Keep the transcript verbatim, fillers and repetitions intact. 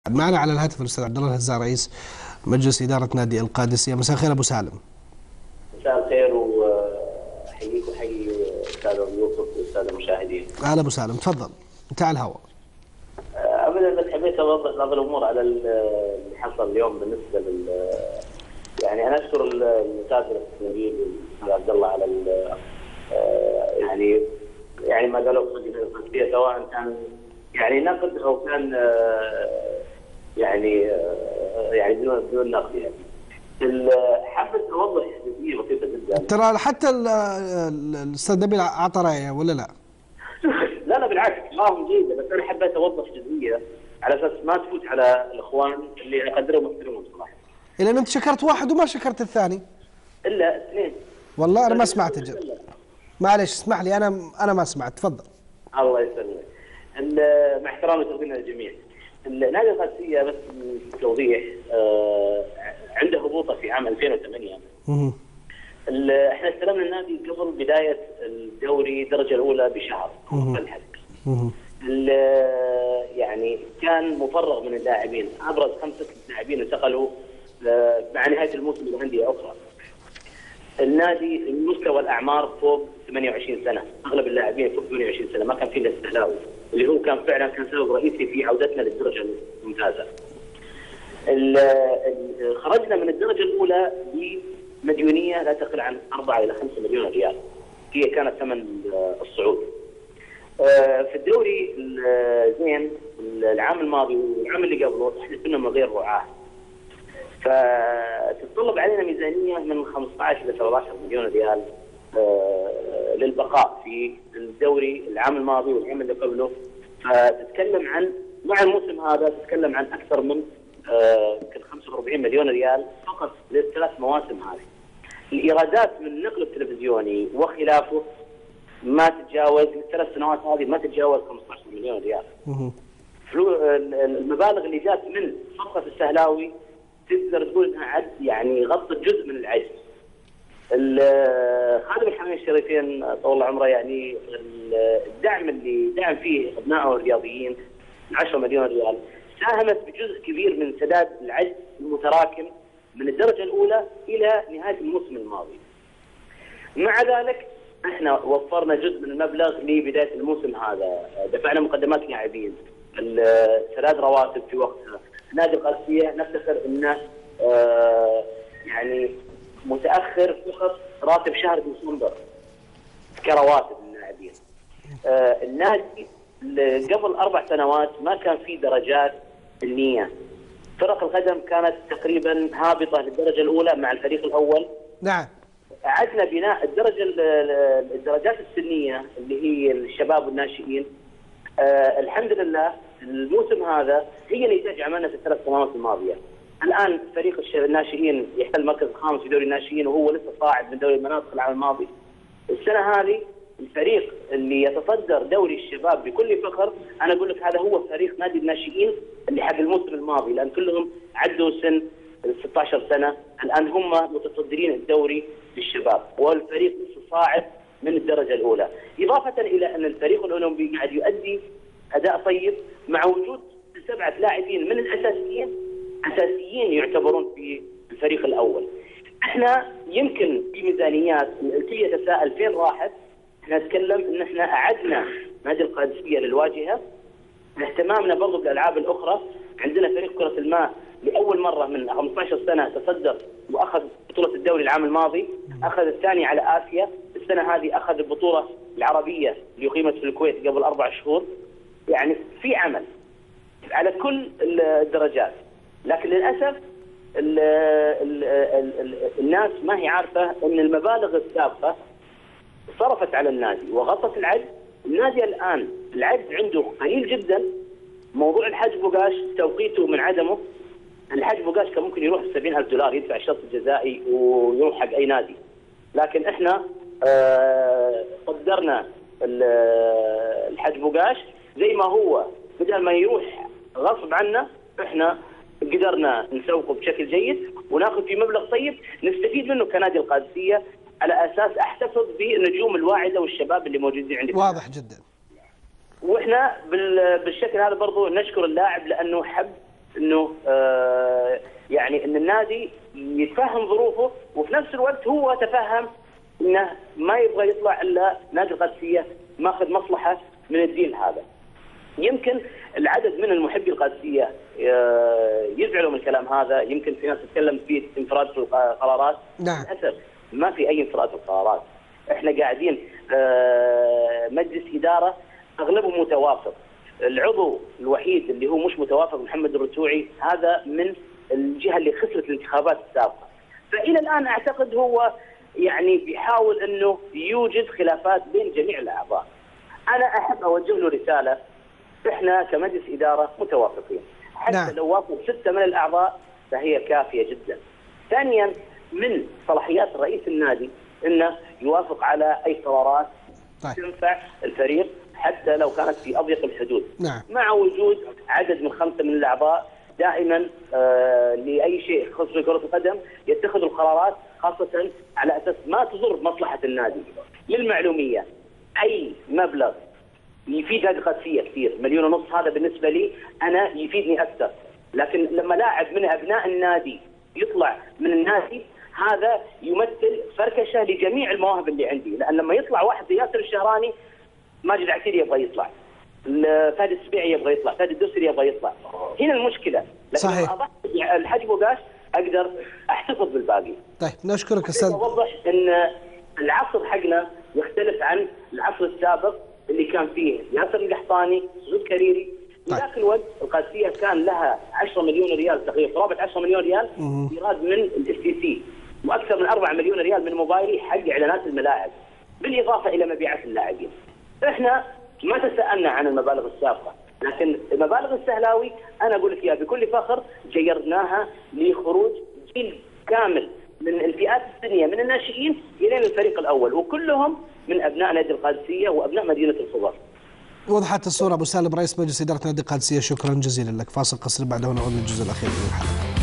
معنا على الهاتف الاستاذ عبد الله الهزاع رئيس مجلس اداره نادي القادسيه. مساء الخير ابو سالم. مساء الخير واحييك واحيي استاذ يوسف واستاذ المشاهدين. اهلا ابو سالم، تفضل انت على الهواء. ابدا بس حبيت اوضح بعض الامور على اللي حصل اليوم بالنسبه لل يعني انا اشكر الاستاذ النبيل والاستاذ عبد الله على يعني يعني ما قالوا القادسيه سواء كان يعني نقد او كان يعني يعني بدون بدون نقد يعني. حبيت اوضح جزئيه بسيطه جدا. ترى حتى الاستاذ نبيل اعطى رايه ولا لا؟ لا لا بالعكس راهم جيده، بس انا حبيت اوضح جزئيه على اساس ما تفوت على الاخوان اللي اقدرهم واحترمهم صراحه. لان انت شكرت واحد وما شكرت الثاني. الا اثنين. والله انا ما سمعت اجل. معلش اسمح لي، انا انا ما سمعت، تفضل. الله يسلمك. مع احترامي وتقديرنا للجميع. نادي القادسيه بس توضيح آه عنده هبوطه في عام ألفين وثمانية. اها. احنا استلمنا النادي قبل بدايه الدوري الدرجه الاولى بشهر بالحق. اها. يعني كان مفرغ من اللاعبين، ابرز خمسه لاعبين انتقلوا مع نهايه الموسم الى انديه اخرى. النادي مستوى الاعمار فوق ثمانية وعشرين سنه، اغلب اللاعبين فوق ثمانية وعشرين سنه، ما كان في الا السهلاوي اللي هو كان فعلا كان سبب رئيسي في عودتنا للدرجه الممتازه. خرجنا من الدرجه الاولى بمديونيه لا تقل عن أربعة إلى خمسة مليون ريال، هي كانت ثمن الصعود. في الدوري زين العام الماضي والعام اللي قبله تحدث لنا من غير رعاه، فتتطلب علينا ميزانيه من خمسة عشر الى سبعة عشر مليون ريال للبقاء في الدوري العام الماضي والعام اللي قبله. فتتكلم عن مع الموسم هذا تتكلم عن اكثر من يمكن خمسة وأربعين مليون ريال فقط للثلاث مواسم هذه. الايرادات من النقل التلفزيوني وخلافه ما تتجاوز الثلاث سنوات هذه ما تتجاوز خمسة عشر مليون ريال. المبالغ اللي جات من صفقه السهلاوي تقدر تقول انها عد يعني غطت جزء من العجز. خادم الحرمين الشريفين طول الله عمره يعني الدعم اللي دعم فيه ابنائه الرياضيين عشرة مليون ريال ساهمت بجزء كبير من سداد العجز المتراكم من الدرجه الاولى الى نهايه الموسم الماضي. مع ذلك احنا وفرنا جزء من المبلغ لبدايه الموسم هذا، دفعنا مقدمات لاعبين، سداد رواتب في وقتها. نادي القادسيه نفتخر انه آه يعني متاخر فقط راتب شهر ديسمبر كرواتب للاعبين. آه النادي قبل اربع سنوات ما كان في درجات فنيه. فرق القدم كانت تقريبا هابطه للدرجه الاولى مع الفريق الاول. نعم. أعدنا بناء الدرجه الدرجات السنيه اللي هي الشباب والناشئين. آه الحمد لله الموسم هذا هي نتاج عملنا في الثلاث سنوات الماضيه. الان فريق الناشئين يحتل المركز الخامس في دوري الناشئين وهو لسه صاعد من دوري المناطق العام الماضي. السنه هذه الفريق اللي يتصدر دوري الشباب بكل فخر، انا اقول لك هذا هو فريق نادي الناشئين اللي حق الموسم الماضي، لان كلهم عدوا سن ستة عشر سنه، الان هم متصدرين الدوري للشباب والفريق لسه صاعد من الدرجه الاولى، اضافه الى ان الفريق الاولمبي قاعد يؤدي اداء طيب مع وجود سبعه لاعبين من الاساسيين اساسيين يعتبرون في الفريق الاول. احنا يمكن في ميزانيات الكل يتساءل فين راحت؟ احنا نتكلم ان احنا اعدنا نادي القادسيه للواجهه، اهتمامنا برضه بالالعاب الاخرى. عندنا فريق كره الماء لاول مره من خمسة عشر سنه تصدر واخذ بطوله الدوري العام الماضي، اخذ الثاني على اسيا، السنه هذه اخذ البطوله العربيه اللي اقيمت في الكويت قبل اربع شهور. يعني في عمل على كل الدرجات، لكن للاسف ال ال ال ال الناس ما هي عارفه ان المبالغ السابقه صرفت على النادي وغطت العجز. النادي الان العجز عنده قليل جدا. موضوع الحج بوغاش توقيته من عدمه. الحج بوغاش كان ممكن يروح سبعين ألف دولار يدفع الشرط الجزائي ويروح حق اي نادي، لكن احنا آه قدرنا الحج بوغاش زي ما هو، بدل ما يروح غصب عنا احنا قدرنا نسوقه بشكل جيد وناخذ فيه مبلغ طيب نستفيد منه كنادي القادسيه، على اساس احتفظ بالنجوم الواعده والشباب اللي موجودين عندنا. واضح جدا. واحنا بالشكل هذا برضو نشكر اللاعب لانه حب انه آه يعني ان النادي يتفهم ظروفه، وفي نفس الوقت هو تفهم انه ما يبغى يطلع الا نادي القادسيه ماخذ مصلحه من الديل هذا. يمكن العدد من المحبي القادسيه يزعلوا من الكلام هذا، يمكن في ناس تتكلم في انفراد في القرارات. نعم. للاسف ما في اي انفراد في القرارات. احنا قاعدين مجلس اداره اغلبه متوافق. العضو الوحيد اللي هو مش متوافق محمد الرتوعي، هذا من الجهه اللي خسرت الانتخابات السابقه. فالى الان اعتقد هو يعني بيحاول انه يوجد خلافات بين جميع الاعضاء. انا احب اوجه له رساله، احنا كمجلس اداره متوافقين، حتى نعم. لو وافق سته من الاعضاء فهي كافيه جدا. ثانيا، من صلاحيات رئيس النادي انه يوافق على اي قرارات طيب. تنفع الفريق حتى لو كانت في اضيق الحدود. نعم. مع وجود عدد من خمسه من الاعضاء دائما آه لاي شيء يخص كره القدم يتخذوا القرارات، خاصه على اساس ما تضر مصلحه النادي. للمعلوميه، اي مبلغ يفيد هذه القادسيه كثير، مليون ونص، هذا بالنسبه لي انا يفيدني اكثر، لكن لما لاعب من ابناء النادي يطلع من النادي هذا يمثل فركشه لجميع المواهب اللي عندي، لان لما يطلع واحد زي ياسر الشهراني، ماجد عسيري يبغى يطلع، فهد السبيعي يبغى يطلع، فهد الدوسري يبغى يطلع. هنا المشكله. لكن صحيح. لما الحاج بوقاش اقدر احتفظ بالباقي. طيب نشكرك استاذ. اوضح ان العصر حقنا يختلف عن العصر السابق اللي كان فيه ياسر القحطاني، سعود كريري. في ذاك الوقت القادسيه كان لها عشرة مليون ريال تقريبا، قرابه عشرة مليون ريال ايراد من الاف تي سي، واكثر من أربعة مليون ريال من موبايلي حق اعلانات الملاعب، بالاضافه الى مبيعات اللاعبين. احنا ما تساءلنا عن المبالغ السابقه، لكن المبالغ السهلاوي انا اقول لك اياها بكل فخر جيرناها لخروج جيل كامل من الفئات السنيه من الناشئين الى الفريق الاول، وكلهم من ابناء نادي القادسيه وابناء مدينه الخضر. وضحت الصوره. ابو سالم رئيس مجلس اداره نادي القادسيه، شكرا جزيلا لك. فاصل قصير بعده نعود للجزء الاخير من الحلقه.